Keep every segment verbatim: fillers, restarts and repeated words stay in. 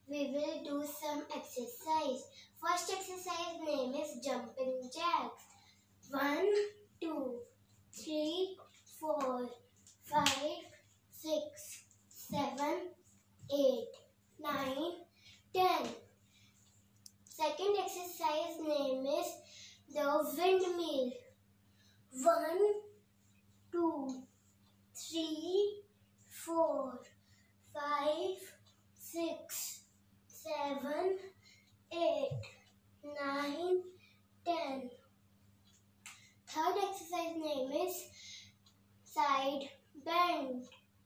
we will do some exercise. First exercise name is jumping jacks. One, two, three, four, five, six, seven, eight, nine, ten. Second exercise name is the windmill. One, two, three, four, five, six, seven, eight, nine, ten. Third exercise name is side bend.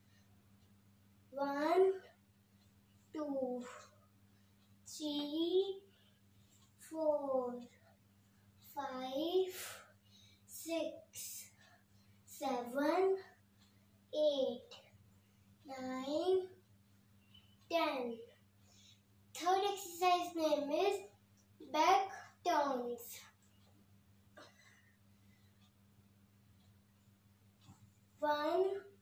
One, two, three, four, five, six, seven, eight, nine, ten. Third exercise name is back turns. One,